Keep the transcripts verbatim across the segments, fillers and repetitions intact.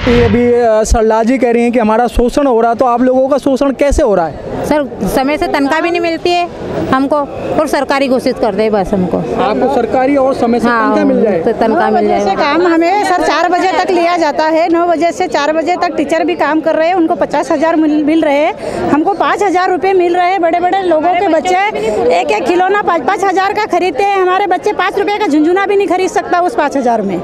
ये भी सरला जी कह रही हैं कि हमारा शोषण हो रहा है, तो आप लोगों का शोषण कैसे हो रहा है? सर समय से तनख्वाह भी नहीं मिलती है हमको, और सरकारी घोषित कर दे बस हमको। आपको सरकारी और समय से हाँ, तनख्वाह मिल जाए? तो तनख्वाह मिल जाए। से काम हमें सर चार बजे तक लिया जाता है, नौ बजे से चार बजे तक टीचर भी काम कर रहे हैं, उनको पचास हजार मिल, मिल रहे हैं, हमको पाँच हजार रुपये मिल रहे हैं। बड़े बड़े लोगों के बच्चे एक एक खिलौना पाँच पाँच हजार का खरीदते हैं, हमारे बच्चे पाँच रुपये का झुंझुना भी नहीं खरीद सकता उस पाँच हजार में।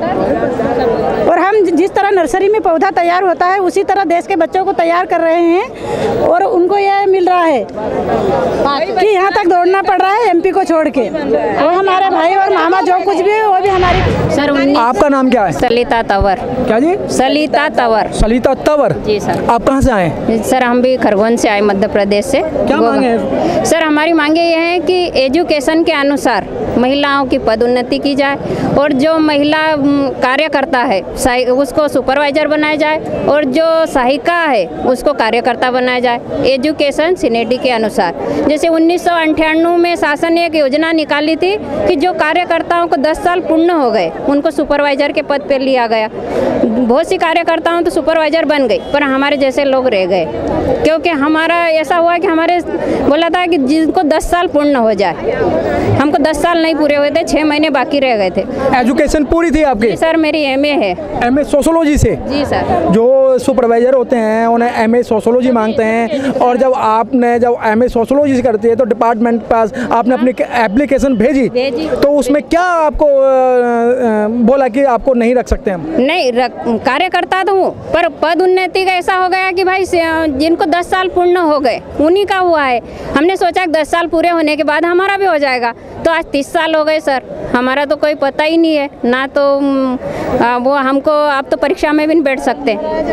और हम जिस तरह नर्सरी में पौधा तैयार होता है उसी तरह देश के बच्चों को तैयार कर रहे हैं, और उनको यह मिल रहा है कि यहाँ तक दौड़ना पड़ रहा है एमपी को छोड़ के। वो हमारे भाई और मामा जो कुछ भी है वो भी हमारी। सर आपका नाम क्या है? सलिता तंवर। क्या जी? सलिता तंवर। सलिता तंवर जी सर। आप कहाँ से आए? सर हम भी खरगोन से आए, मध्य प्रदेश से। क्या मांगे हैं? सर हमारी मांगे ये है कि एजुकेशन के अनुसार महिलाओं की पदोन्नति की जाए, और जो महिला कार्यकर्ता है उसको सुपरवाइजर बनाया जाए, और जो सहायिका है उसको कार्यकर्ता बनाया जाए एजुकेशन सीनेटी के अनुसार। जैसे उन्नीस सौ अंठानवे में शासन ने एक योजना निकाली थी कि जो कार्यकर्ताओं को दस साल पूर्ण हो गए उनको सुपरवाइजर के पद पर लिया गया। बहुत सी कार्यकर्ताओं तो सुपरवाइजर बन गई, पर हमारे जैसे लोग रह गए, क्योंकि हमारा ऐसा हुआ कि हमारे बोला था कि जिनको दस साल पूर्ण हो जाए, हमको दस साल नहीं पूरे हुए थे, छः महीने बाकी रह गए थे। एजुकेशन पूरी थी आपकी? सर मेरी एमए है। एमए सोशियोलॉजी से? जी सर। जो सुपरवाइजर होते हैं उन्हें एमए सोशियोलॉजी मांगते हैं, और जब आपने जब एमए सोशियोलॉजी से करती है तो डिपार्टमेंट पास आपने अपनी एप्लीकेशन भेजी, भेजी तो उसमें क्या आपको बोला कि आपको नहीं रख सकते हम? नहीं, कार्यकर्ता तो हूँ, पर पद उन्नति का ऐसा हो गया कि भाई जिनको दस साल पूर्ण हो गए उन्हीं का हुआ है। हमने सोचा कि दस साल पूरे होने के बाद हमारा भी हो जाएगा, तो आज तीस साल हो गए सर, हमारा तो कोई पता ही नहीं है ना। तो आ, वो हमको आप तो परीक्षा में भी नहीं बैठ सकते।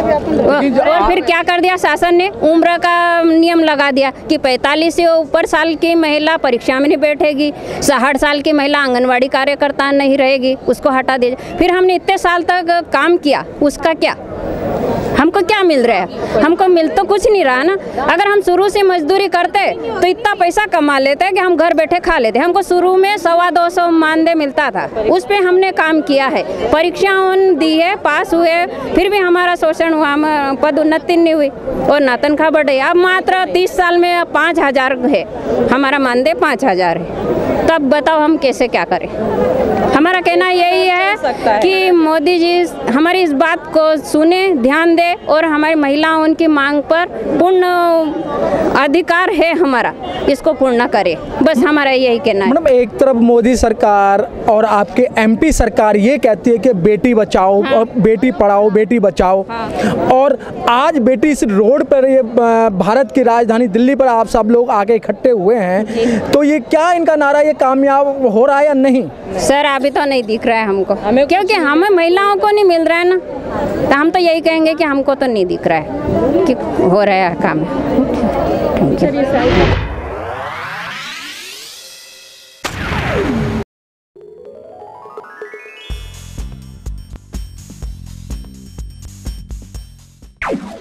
और फिर क्या कर दिया शासन ने, उम्र का नियम लगा दिया कि पैंतालीस से ऊपर साल की महिला परीक्षा में नहीं बैठेगी, साठ साल की महिला आंगनवाड़ी कार्यकर्ता नहीं रहेगी, उसको हटा दिया। फिर हमने इतने साल तक काम किया, उसका क्या, हमको क्या मिल रहा है? हमको मिल तो कुछ नहीं रहा ना। अगर हम शुरू से मजदूरी करते तो इतना पैसा कमा लेते कि हम घर बैठे खा लेते। हमको शुरू में सवा दो सौ मानदेय मिलता था, उस पर हमने काम किया है, परीक्षाएं दी है, पास हुए, फिर भी हमारा शोषण हुआ, पद उन्नति नहीं हुई और ना तनख्वाह बढ़ी। अब मात्र तीस साल में पाँच हजार है हमारा मानदेय, पाँच हजार है, तब बताओ हम कैसे क्या करें? हमारा कहना यही है कि मोदी जी हमारी इस बात को सुने, ध्यान दे, और हमारी महिलाओं उनकी मांग पर पूर्ण अधिकार है हमारा, इसको पूर्ण करे, बस हमारा यही कहना है। मतलब एक तरफ मोदी सरकार और आपके एमपी सरकार ये कहती है कि बेटी बचाओ, हाँ, और बेटी पढ़ाओ, बेटी बचाओ, हाँ, और आज बेटी इस रोड पर, ये भारत की राजधानी दिल्ली पर आप सब लोग आके इकट्ठे हुए हैं, तो ये क्या इनका नारा ये कामयाब हो रहा है या नहीं? सर अभी तो नहीं दिख रहा है हमको, क्योंकि हमें महिलाओं को नहीं मिल रहा है ना, तो हम तो यही कहेंगे कि हमको तो नहीं दिख रहा है कि हो रहा है काम।